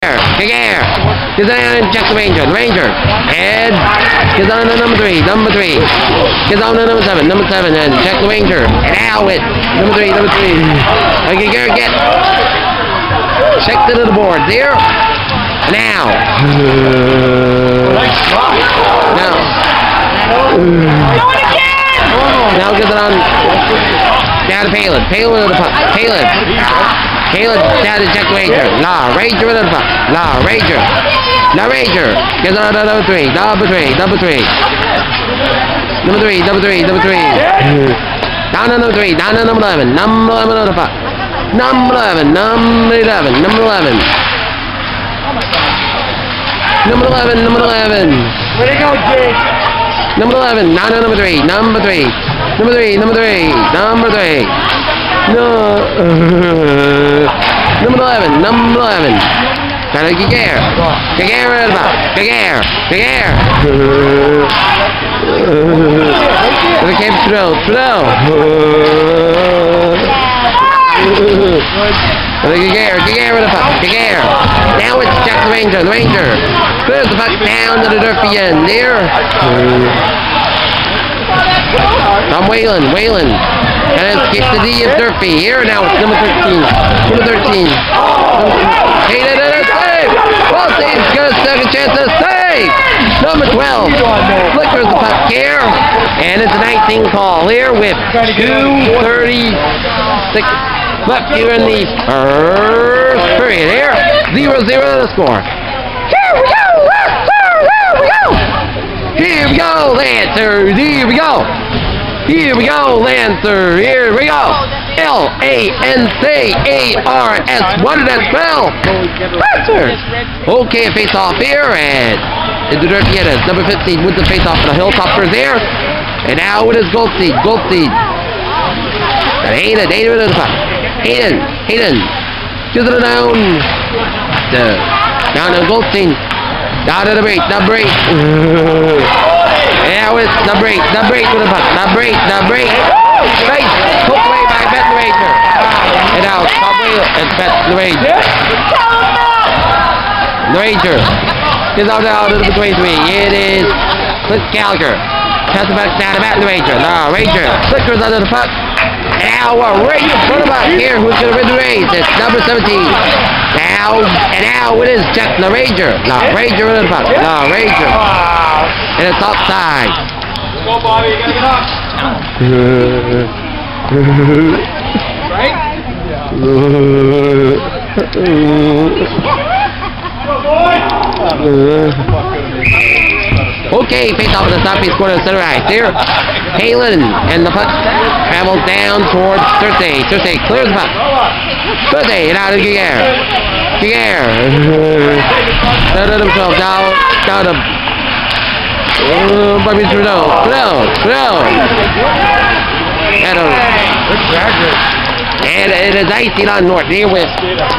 Giguere. Gets down and checks the Ranger. The Ranger. And gets on to number 3. Number 3. Gets on to number 7. Number 7. And checks the Ranger. And now with number 3. Number 3. Giguere get. Checked into the board. There. Now. Now. Now gets it on. Down to Palin. Palin with the puck. Palin. Palin down to check Ranger. Nah, Ranger with the puck. Nah, Ranger. Now Ranger. Gets on to number 3. Number 3. Number 3. Number 3. Number 3. Number 3. Down to number 3. Down to number 11. Number 11 on the puck. Number 11. Number 11. Number 11. Number 11. Number 11. Where'd it go, Jake? Number 11. Down to number 3. Number 3. Number 3. Number 3. Number 3. No. Number 11. Number 11. Down to Giguere. Giguere at the back. Giguere. Giguere. It came Trudeau. Trudeau. Giguere. Giguere with the puck. Giguere. Now it's Jack the Ranger. The Ranger. Clears the puck down to the Durfee end. There. From Whalen. Whalen. And it's kicked the D of Durfee. Here now it's number 13. Number 13. Hayden and a save. Well, Dave's got a second chance to save. Number 12. Flickers the puck here. And it's a 19 call here with 2:36 left here in the first period. Here, 0-0 the score. Here we go! Here we go, Lancers! Here we go! Here we go, Lancers! Here we go! Lancars! What did that spell? Lancers! Okay, face off here, and it's the Durfee Hilltoppers. Number 15 with the face off for the Hilltoppers there. And now it is Goldstein. Goldstein. And Hayden with the puck. Hayden. Gives it down. Down to Goldstein. Down to the break. The break. Now it's the break. The break with the puck. The break. Face. Hooked away by Bet the Ranger. And now Subway and Bet the Ranger. The Ranger. Gives out to the 23. It is Clint Gallagher. Pass it back down to Bet the Ranger. The Ranger. Flickers under the puck. Now we're right in front of us here. Who's going to win the race? It's number 17. Now it is Jack the Ranger. The Ranger in the puck. The Ranger. And it's offside. Go, Bobby. You gotta get up. Right? Okay, face off in the southeast corner of the center ice. There, Palin and the puck travels down towards Thursday. Thursday clears the puck. Thursday and out of Giguere. Down to himself. Down to Bobby Trudeau. And it is icing on Norton here with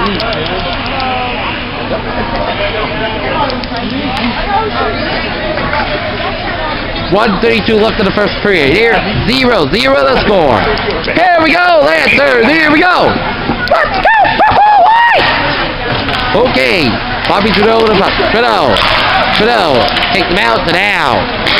1:32 left in the first period. Here, 0-0 the score. Here we go, Lancers. Here we go. Let's go, Buffalo White. Okay, Bobby Trudeau with the puck. Trudeau takes him out to now.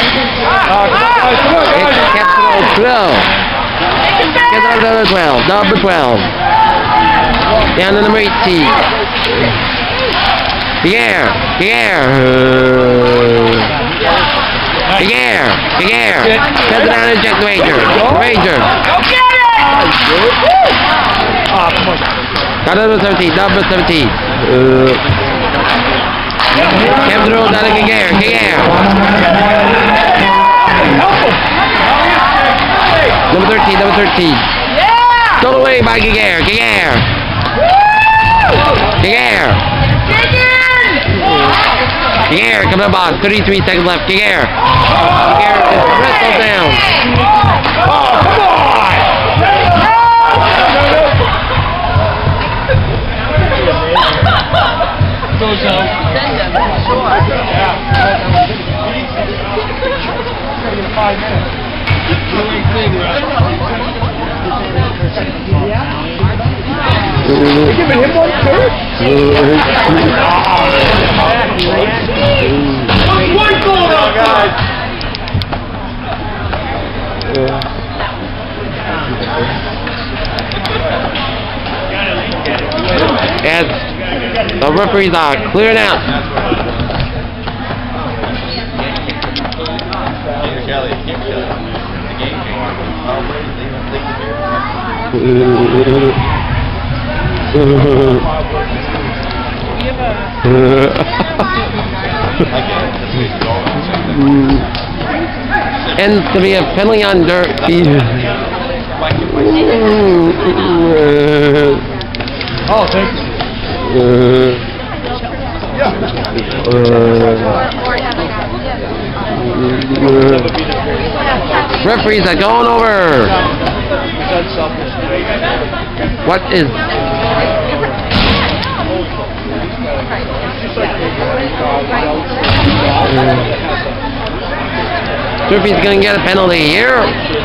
It's Captain Trudeau. Gets out to number 12. Number 12. Down to number 18. Giguere. Sends it down to Jack the Ranger. Ranger. Go get it! Oh, come on. Got number 17. Number 17. Captain Roll down to Giguere. Number 13. Yeah! Stolen away by Giguere. Giguere coming up on 33 seconds left. Giguere is wrestled down. Oh, come on! Goes out. Yeah. 5 minutes. giving him one too? One goal though, guys. As the referees are clearing out. Ends to be a penalty on Durfee. Oh, thank you. Referees are going over. What is? Durfee's going to get a penalty here.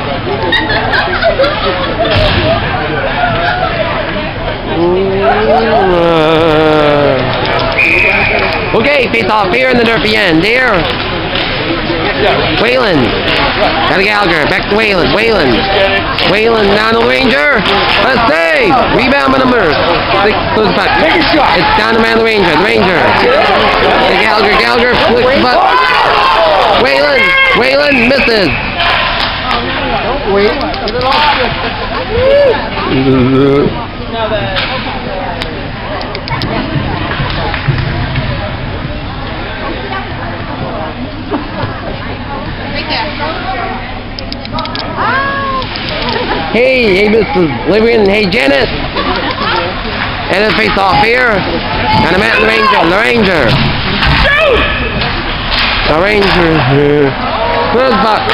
Okay, face off here in the Durfee end. There. Whalen. Got a Gallagher. Back to Whalen. Whalen down the Ranger. A save. Rebound by number 6. Close the puck. It's down to man the Ranger. The Gallagher. Flicks the puck. Whalen misses. Don't wait. Get it off. Hey, Mrs. Livian. Hey, Janet. And then face off here. And I'm at the Ranger. The Ranger. Close the puck.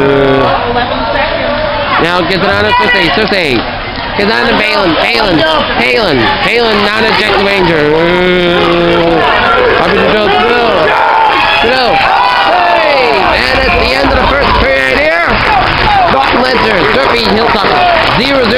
Now gets it on to Cersei. Gets on to Palin down to Jack the Ranger. Up to Trudeau. Save! And at the end of the first period here, Norton Lancers, Durfee Hilltoppers, 0-0.